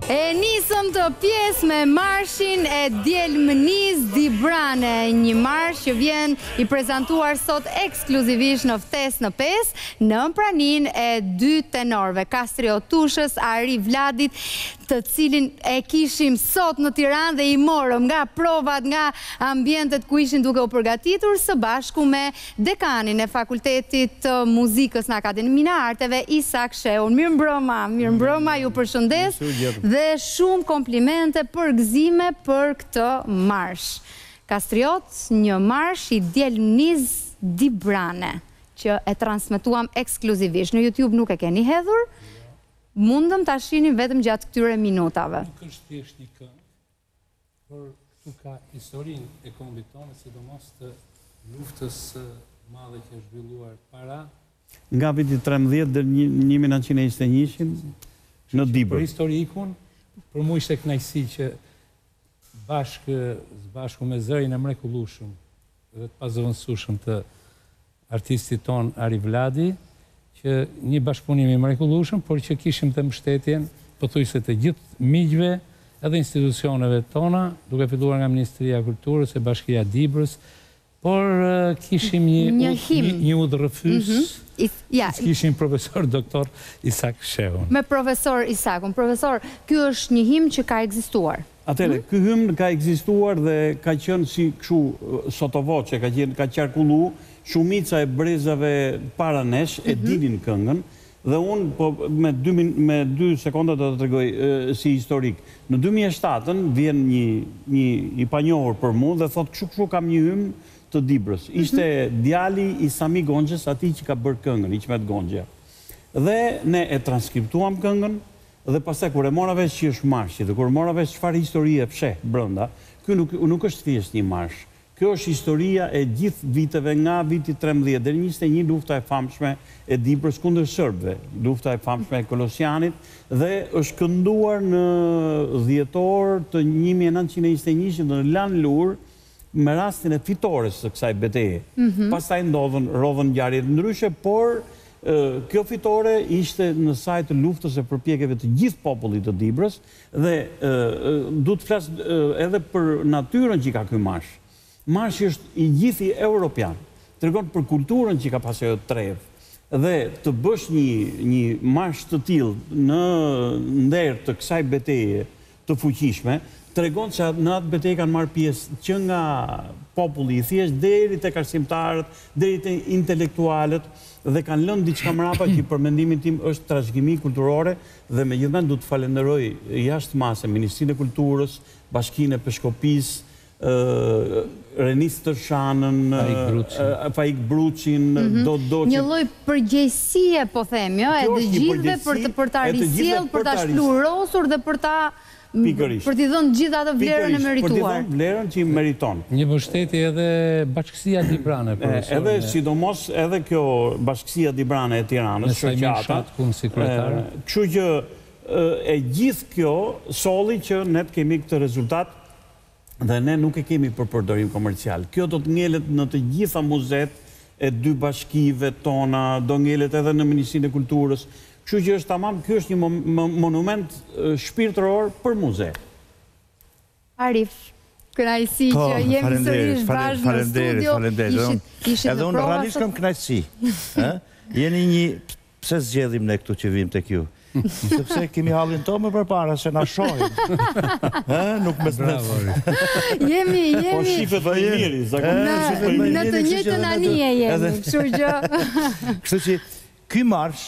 E nisëm të pjesë me marshin e Djelmëniz Dibrane, një marsh që vjen i prezentuar sot ekskluzivisht në ftesë në 5 në pranin e 2 tenorëve, Kastrio Tushës, Ari Vladit, të cilin e kishim sot në Tiranë dhe i morëm nga provat, nga ambientet ku ishin duke u përgatitur së bashku me dekanin e Fakultetit të Muzikës në Akademinë e Arteve, Isak Sheun. Mirëmbrëma, ju përshëndes dhe shumë komplimente për gëzime për këtë marsh. Kastriot, një marsh i Djelmëniz Dibrane, që e transmituam ekskluzivisht. Në YouTube nuk e keni hedhur, mundëm të shihni vetëm gjatë këtyre minutave. Nuk është thjesht një këngë, por këtu ka historinë e kombit tonë, sidomos të luftës madhe që është zhvilluar para. Nga viti 13 dhe 1921 në Dibër. Për historikun, për mu ishte kënaqësi që bashku me zërin e mrekullueshëm dhe të pazëvendësueshëm të artistit ton Ari Vladi, që një bashkëpunim i mrekullueshëm, por që kishim të mbështetjen pothuajse të gjithë miqve edhe institucioneve tona, duke filluar nga Ministria e Kulturës e Bashkia e Dibrës, por kishim një udhërrëfys. Kishim profesor doktor Isak Sheun. Me profesor Isakun. Profesor, ky është një himn që ka ekzistuar. Atëre, ky himn ka ekzistuar dhe ka qenë si kështu sottovoce, ka qarkullu, shumica e brezave para nesh e dinin këngën, dhe unë me 2 sekonda do të tregoj si historik. Në 2007 vjen një i panjohur për mu dhe thot kështu kam një hymn të Dibrës. Ishte djali i Sami Gonxhës, ati që ka bërë këngën, Iqmet Gonxha. Dhe ne e transkriptuam këngën, dhe pastaj kur e mora vesh që është marshi, dhe kur mora vesh çfarë historie fsheh brenda, ky nuk është thjesht një marsh. Kjo është historia e gjithë viteve nga viti 13 deri 21, lufta e famshme e Dibrës kundër serbëve, lufta e famshme e Kolosianit, dhe është kënduar në dhjetor të 1921 në Lan Lur, me rastin e fitores së kësaj beteje. Pastaj rodhën ngjarje të ndryshe, por kjo fitore ishte në saj të luftës e përpjekjeve të gjithë popullit të Dibrës, dhe du të flas edhe për natyrën që ka ky marsh. Marshi është i gjithë i europian, tregon për kulturën që ka pasur ajo trevë, dhe të bësh një marsh të tillë në nder të kësaj beteje të fuqishme, tregon se në atë betejë kanë marrë pjesë që nga populli i thjesht deri tek arsimtarët, deri te intelektualët, dhe kanë lënë diçka mrapa që për mendimin tim është trashëgimi kulturore, dhe megjithatë do të falenderoj jashtë mase Ministrinë e Kulturës, Bashkinë e Peshkopisë, Renis Tërshanën, Faik Bruçin, një lloj përgjegjësie, po themi, e të gjithëve për ta risjellë, për ta shplurosur dhe për t'i dhënë gjithë atë vlerën e merituar. Për t'i dhënë vlerën që i meriton. Një mbështetje edhe Bashkësia Dibrane, profesor. Edhe sidomos edhe kjo Bashkësia Dibrane e Tiranës, shoqata. Kështu që e gjithë kjo solli që ne kemi këtë rezultat dhe ne nuk e kemi për përdorim komercial. Kjo do të ngelet në të gjitha muzet e 2 bashkive tona, do ngelet edhe në Ministrinë e Kulturës. Kështu që është tamam, kjo është një monument shpirtëror për muze. Arif, kënaqësi që jemi sërish bashkë në studio. Edhe unë realisht kam kënaqësi. Jeni një, pse zgjedhim ne këtu që vim tek ju? Sepse kemi hallin tonë më përpara se na shohin. Nuk më bravo. Jemi po shifet e miri, zakonisht në të njëjtën anije jemi, kështu që kështu që ky marsh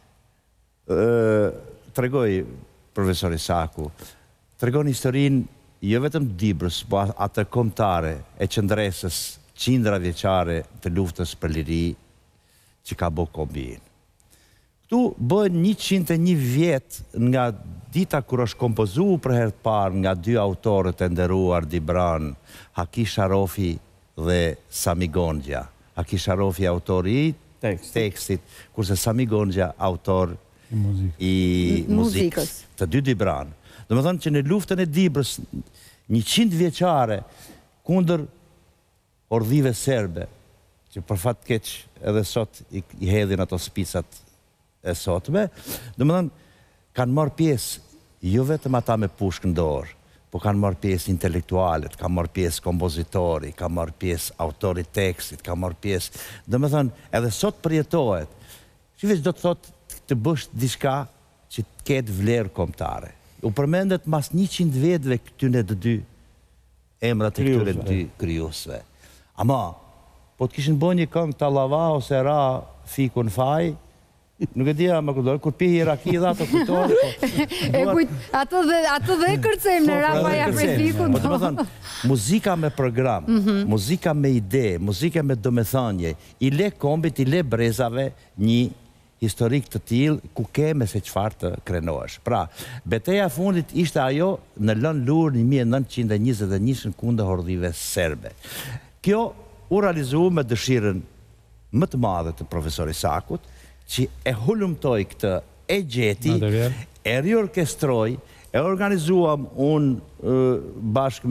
tregoj profesor Isaku, tregon historinë jo vetëm Dibrës, po atë kombëtare e qendresës qindra vjeçare të luftës për liri që ka bërë kombin. Këtu bën 101 vjet nga dita kur është kompozuar për herë të parë nga 2 autorët e nderuar Dibran, Haki Sharofi dhe Sami Gonxha. Haki Sharofi autori i tekstit, kurse Sami Gonxha autor i muzikës. Të 2 Dibran. Domethënë që në luftën e Dibrës 100 vjeçare kundër ordhive serbe, që për fat keq edhe sot i hedhin ato spicat e sotme, domethënë kanë marrë pjesë jo vetëm ata me pushkë në dorë, po kanë marrë pjesë intelektualet, kanë marrë pjesë kompozitori, kanë marrë pjesë autori tekstit, kanë marrë pjesë, dhe me thënë, edhe sot përjetohet, që veç do të thotë të bësh diçka që të ketë vlerë kombëtare. U përmendet mas 100 vetëve këtyne të dy emrat e këtyre dy krijuesve. Ama, po të kishin bën një këngë Tallava ose Ra Fiku në faj, nuk e dija më kujtoj, kur pi Iraki dhe ato kujtohet. Ato dhe kërcejmë në Rafaja prej Fikut. Po të më thënë, muzika me program, muzika me ide, muzika me domethënie, i le kombit, i le brezave një historik të tillë ku keme se çfarë të krenohesh. Pra, betejë e fundit ishte ajo në Lën Lur 1921 kundër hordhive serbe. Kjo u realizua me dëshirën më të madhe të profesori Sakut, që e hulumtoj këtë, e gjeti, e riorkestroj, e organizuam unë bashkë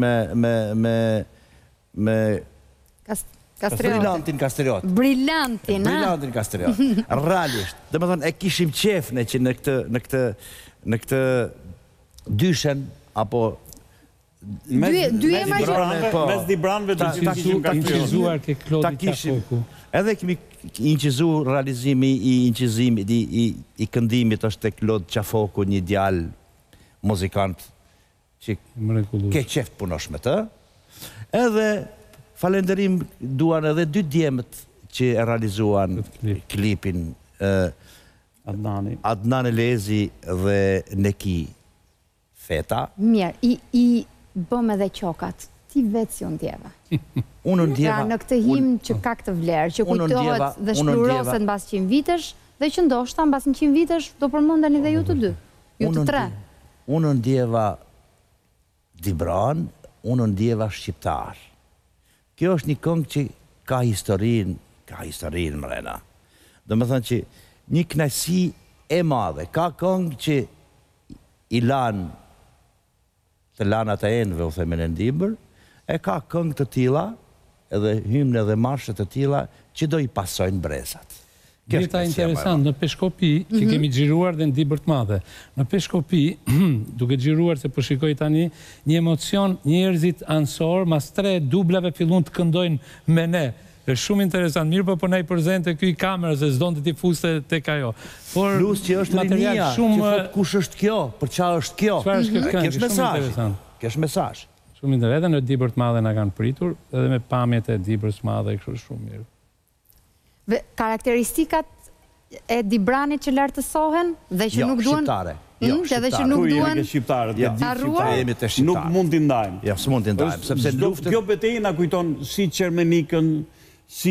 me Brillantin Kastriot. Brillantin Kastriot. Realisht. Dhe më thonë, e kishim qefne që në këtë dyshen, apo dy mes Dibranëve të incizuar ke Klodi Qafoku. Edhe kemi incizu realizimi i këndimit është te Klod Qafoku, një djalë muzikant që ke qeft punosh me të. Edhe falenderim duan edhe 2 djemët që e realizuan klipin, Adnan Elezi dhe Neki Feta. Mirë, i bëm edhe qokat. Ti vetë si unë djeva. Pra në këtë him që ka këtë vlerë, që kujtohet dhe shpluroset në basë 100 vitesh, dhe që ndoshta në basë 100 vitesh do përmendeni dhe ju të dy, ju të tre. Unë ndjeva Dibran, unë ndjeva shqiptar. Kjo është një këngë që ka historinë mrena. Do me thënë që një kënaqësi e madhe, ka këngë që i lanë të lanat e enëve, u themen e ndibër, e ka këngë të tilla, edhe hymne dhe marshe të tilla, që do i pasojnë brezat. Dita interesant, në Peshkopi, që kemi xhiruar dhe ndibër të madhe, në Peshkopi, duke xhiruar se po shikoj tani, një emocion, njerëzit ansor, mas 3 dublave fillun të këndojnë me ne. Është shumë interesant, mirë po na i përzente ky kamerë se s'don të ti fuste tek ajo. Plus që është rinia, që thot kush është kjo, për çfarë është kjo. Kjo është mesazh. Shumë interesant, edhe në Dibër të madhe na kanë pritur, edhe me pamjet e Dibrës së madhe kështu shumë mirë. Karakteristikat e Dibranit që lartësohen dhe që nuk duan Edhe që nuk duan nuk mund t'i ndajmë. Ja, s'mund t'i ndajmë, sepse luftën... Kjo betejë na kujton si Qermenikën, si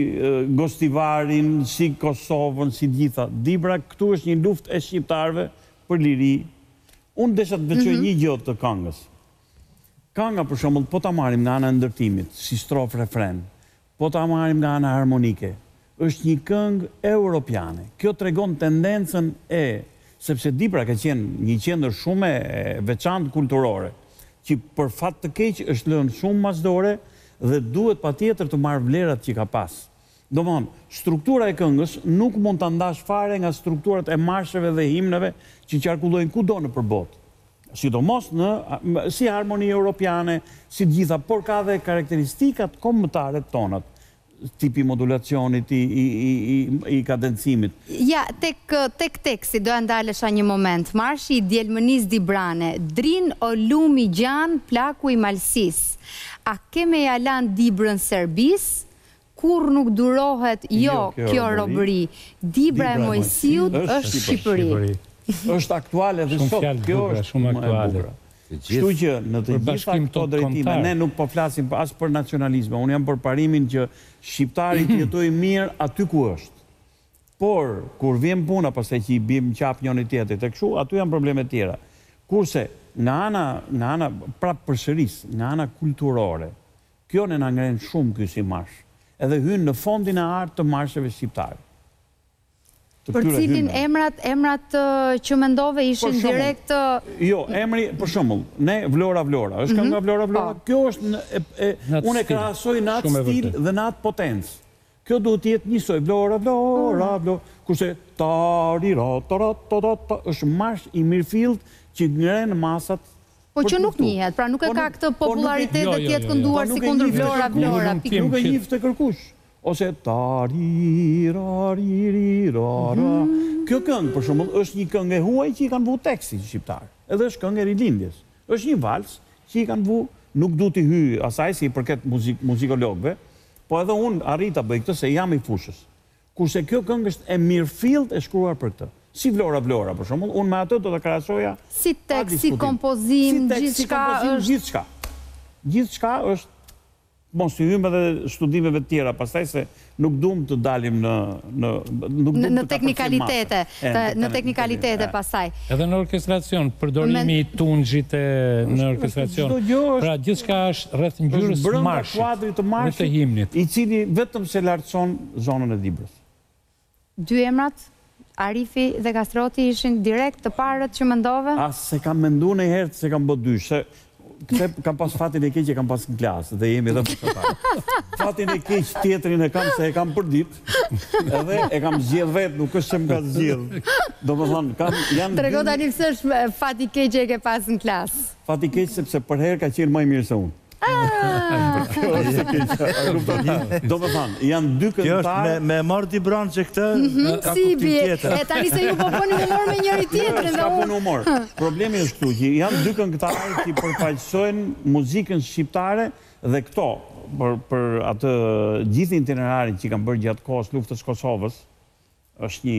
Gostivarin, si Kosovën, si gjitha. Dibra, këtu është një luftë e shqiptarëve për liri. Unë desha të veçoj një gjë të këngës. Kënga, për shembull, po ta marrim nga ana e ndërtimit, si strof refren, po ta marrim nga ana harmonike, është një këngë europiane. Kjo tregon tendencën sepse Dibra ka qenë një qendër shumë e veçantë kulturore, që për fat të keq është lënë shumë masdore dhe duhet patjetër të marrë vlerat që ka pas. Domthon, struktura e këngës nuk mund ta ndash fare nga strukturat e marsheve dhe himneve që qarkullojnë kudo nëpër botë. Sidomos si harmoni europiane, si gjitha, por ka dhe karakteristikat kombëtare tonat. Tipi modulacionit, i kadencimit. Ja, tek teksti, doja ndalesha një moment. Marshi i Djelmënis Dibrane, drin o lumi gjan, plaku i malsis. A keme jalan Dibrën Serbis, kur nuk durohet kjo robëri. Dibra e Mojsiut është Shqipëri. është aktuale dhe sot, kjo është shumë aktuale. Kështu që në të gjitha këto drejtime, ne nuk po flasim as për nacionalizme, unë jam për parimin që shqiptari të jetojë mirë aty ku është. Por, kur vjen puna, pastaj që i bim qap njëri tjetrit, e kështu, aty janë probleme tjera. Kurse, nga ana prap përsëris, nga ana kulturore, kjo ne na ngren shumë ky si marsh, edhe hyn në fondin e artë të marsheve shqiptare. Për cilin emrat që mendove ishin direkt... Jo, emri, për shembull, ne Vlora, është ka nga Vlora, kjo është, unë e krahasoj në atë stil dhe në atë potencë. Kjo duhet të jetë njësoj, vlora, vlora, vlora, kurse tarira, taratata, është marsh i mirëfillt që ngren masat. Po që nuk njihet, pra nuk e ka këtë popularitet dhe tjetë kënduar si kundër vlora, vlora. Nuk e njifte kërkush. Ose tarirarirara. Kjo këngë, për shembull, është një këngë e huaj që i kanë vu tekstin shqiptar. Edhe është këngë e rilindjes. Është një vals që i kanë vu, nuk du t'i hy asaj si i përket muzikologëve, po edhe unë arrita bëj këtë se jam i fushës. Kurse kjo këngë është e mirëfillt e shkruar për këtë. Si vlora, vlora, për shembull, unë me atë do të krahasoja. Si tekst, si kompozim, gjithçka është. Gjithçka është. Mos të hymë edhe studimeve tjera, pastaj se nuk duam të dalim në teknikalitete, në teknikalitete pastaj. Edhe në orkestracion, përdorimi i tunxhit në orkestracion. Pra gjithçka është rreth ngjyrës marshit, kuadrit të marshit, i cili vetëm se lartëson zonën e Dibrës. Dy emrat, Arifi dhe Kastrioti, ishin direkt të parët që mendove? Se kam mendu në herë se kam bë dysh, se këtë kam pas fatin e keq që kam pas në klasë, dhe jemi edhe për të parë. Fatin e keq tjetërin e kam se e kam për ditë, edhe e kam zgjedh vetë, nuk është që më ka zgjedh. Do më thonë, janë... Trego tani pse është fati keq që e ke pas në klasë? Fati keq sepse për herë ka qenë më i mirë se unë. Do më thanë, janë dy këngëtarë... Kjo është me marrë t'i branë që këtë ka si kuptim tjetër. E tani se ju po bëni humor me njëri tjetrin dhe unë. Humor. Problemi është këtu që janë dy këngëtarë që përfaqësojnë muzikën shqiptare dhe këto, për atë gjithë itinerarin që kanë bërë gjatë kohës luftës Kosovës, është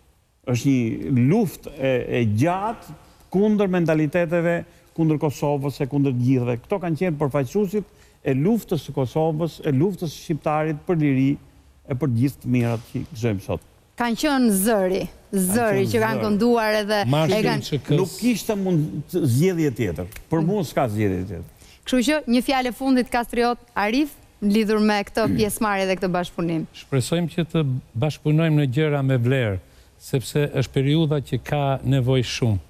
një luftë e gjatë kundër mentaliteteve, kundër Kosovës e kundër gjithëve. Këto kanë qenë përfaqësuesit e luftës së Kosovës, e luftës shqiptarit për liri e për gjithë të mirat që gëzojmë sot. Kanë qenë zëri që kanë kënduar edhe... Nuk kishte mund zgjedhje tjetër. Për mua s'ka zgjedhje tjetër. Kështu që një fjalë fundit Kastriot, Arif, lidhur me këtë pjesëmarrje dhe këtë bashkëpunim. Shpresojmë që të bashkëpunojmë në gjëra me vlerë, sepse është periudha që ka nevojë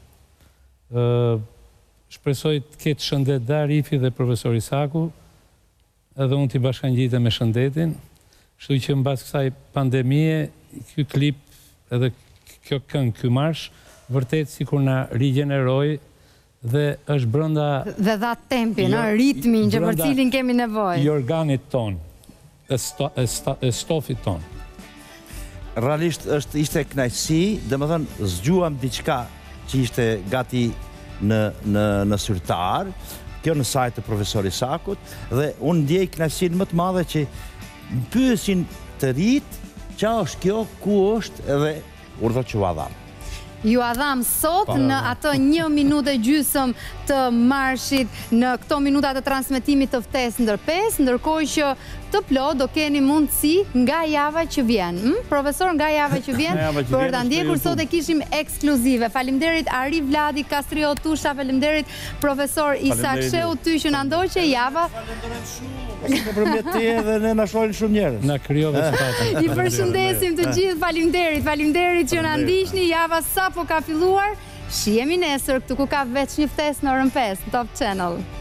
shumë. Shpresoj të ketë shëndet dhe Arifi dhe profesor Isaku, edhe unë t'i bashkangjite me shëndetin, kështu që mbas kësaj pandemie, ky klip edhe kjo këngë, ky marsh, vërtet sikur na rigjeneroi dhe është brenda... Dhe dha tempin, ritmin që për cilin kemi nevojë. I organit ton, e stofit ton. Realisht ishte kënaqësi, domethënë zgjuam diçka që ishte gati në syrtar, kjo në sajt të profesor Isakut, dhe unë ndjej kënaqësinë më të madhe që më pyesin të rit, qa është kjo, ku është, edhe urdhër që u adham. Ju adham sot në atë 1 minutë e gjysëm të marshit, në këto minuta të transmetimit të ftesë ndër 5, ndërkohë që të plot do keni mundësi nga java që vjen. Profesor, nga java që vjen, për ta ndjekur sot e kishim ekskluzive. Faleminderit Arif Vladi, Kastriot Tusha, faleminderit profesor Isak Sheu, ty që na ndoqe java. Përmet ti edhe ne na shohin shumë njerëz. Na krijove space. I përshëndesim të gjithë, faleminderit që na ndiqni, java sapo ka filluar. Shihemi nesër këtu ku ka veç një ftesë në orën 5 në Top Channel.